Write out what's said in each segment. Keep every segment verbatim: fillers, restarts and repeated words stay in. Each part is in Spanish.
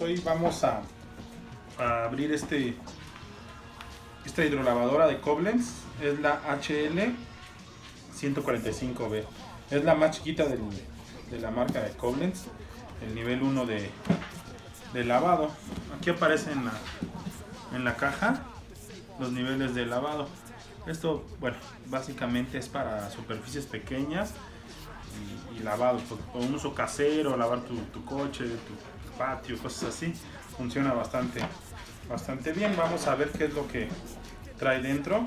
hoy vamos a, a abrir este esta hidrolavadora de Koblenz. Es la H L ciento cuarenta y cinco B. Es la más chiquita del, de la marca de Koblenz. El nivel uno de, de lavado. Aquí aparece en la, en la caja los niveles de lavado. Esto, bueno, básicamente es para superficies pequeñas y, y lavado, con un uso casero, lavar tu, tu coche, tu patio, cosas así. Funciona bastante, bastante bien. Vamos a ver qué es lo que trae dentro.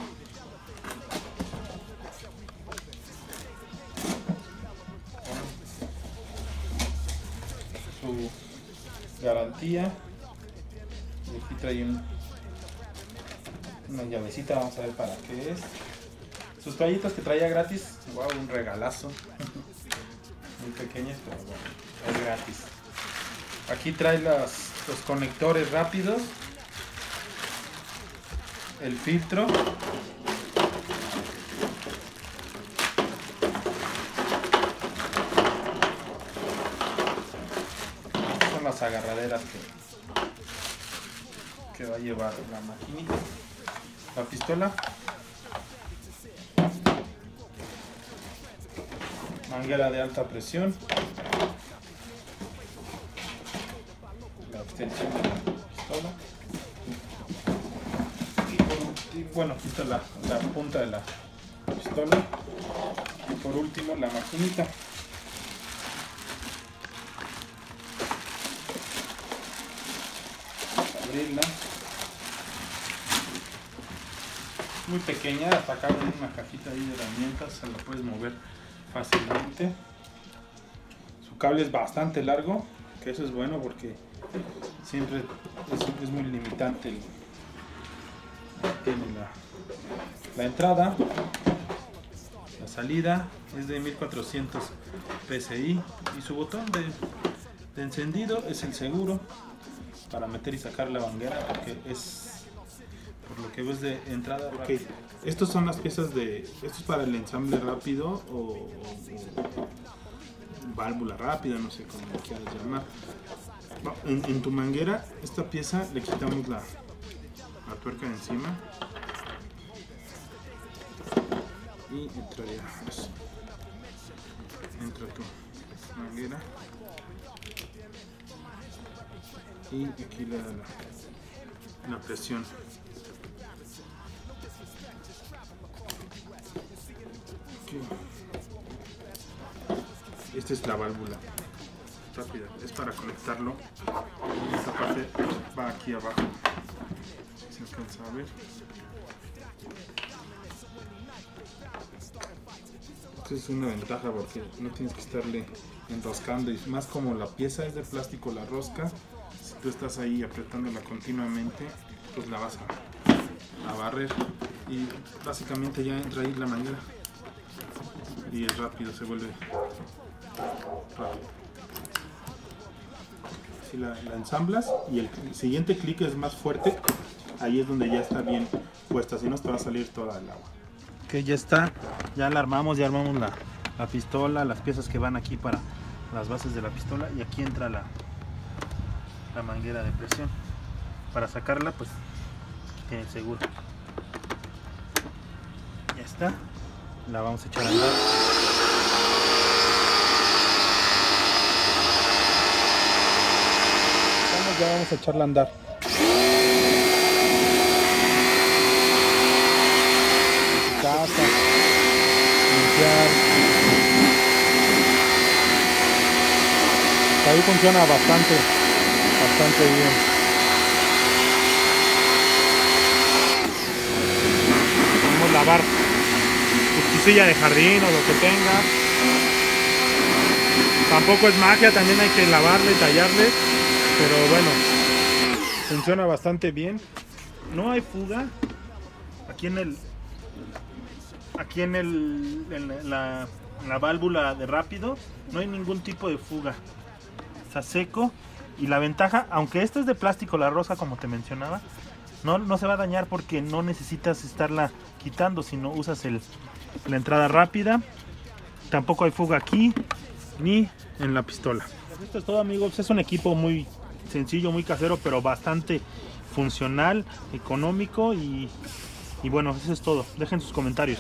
Su garantía. Y aquí trae un, una llavecita, vamos a ver para qué es. Sus toallitas que traía gratis, wow, un regalazo. Muy pequeñas, pero bueno, es gratis. Aquí trae las, los conectores rápidos, el filtro, estas son las agarraderas que, que va a llevar la maquinita, la pistola, manguera de alta presión, la extensión de la pistola y, por último, bueno, aquí está la, la punta de la pistola y por último la maquinita. Abrirla, muy pequeña, hasta acá hay una cajita ahí de herramientas, se la puedes mover fácilmente. Su cable es bastante largo, que eso es bueno porque siempre es, es muy limitante el, tiene la, la entrada. La salida es de mil cuatrocientos P S I y su botón de, de encendido es el seguro para meter y sacar la manguera, porque es, por lo que ves, de entrada. Okay. Estas son las piezas de, esto es para el ensamble rápido o, o, o válvula rápida, no sé cómo lo quieras llamar. En, en tu manguera, esta pieza le quitamos la, la tuerca de encima y entraría así. Entra tu manguera y aquí le da la, la presión. Okay. Esta es la válvula rápida, es para conectarlo. Esta parte va aquí abajo, si se alcanza a ver. Esta es una ventaja porque no tienes que estarle enroscando, y más como la pieza es de plástico, la rosca, si tú estás ahí apretándola continuamente, pues la vas a, a barrer y básicamente ya entra ahí la manguera y es rápido, se vuelve rápido. Si la, la ensamblas y el siguiente clic es más fuerte, ahí es donde ya está bien puesta, si no te va a salir toda el agua. Que ya está, ya la armamos, ya armamos la, la pistola, las piezas que van aquí para las bases de la pistola, y aquí entra la, la manguera de presión. Para sacarla, pues tiene el seguro. Ya está, la vamos a echar a andar. Vamos, ya vamos a echarla a andar. Casa, limpiar. Ahí funciona bastante, bastante bien. Podemos lavar tu silla de jardín o lo que tengas. Tampoco es magia, también hay que lavarle, tallarle, pero bueno, funciona bastante bien. No hay fuga aquí en el aquí en, el, en la, la válvula de rápido, no hay ningún tipo de fuga, está seco. Y la ventaja, aunque esta es de plástico, la rosa, como te mencionaba, no, no se va a dañar porque no necesitas estarla quitando, sino usas el, la entrada rápida. Tampoco hay fuga aquí ni en la pistola. Esto es todo, amigos. Es un equipo muy sencillo, muy casero, pero bastante funcional, económico y, y bueno, eso es todo. Dejen sus comentarios.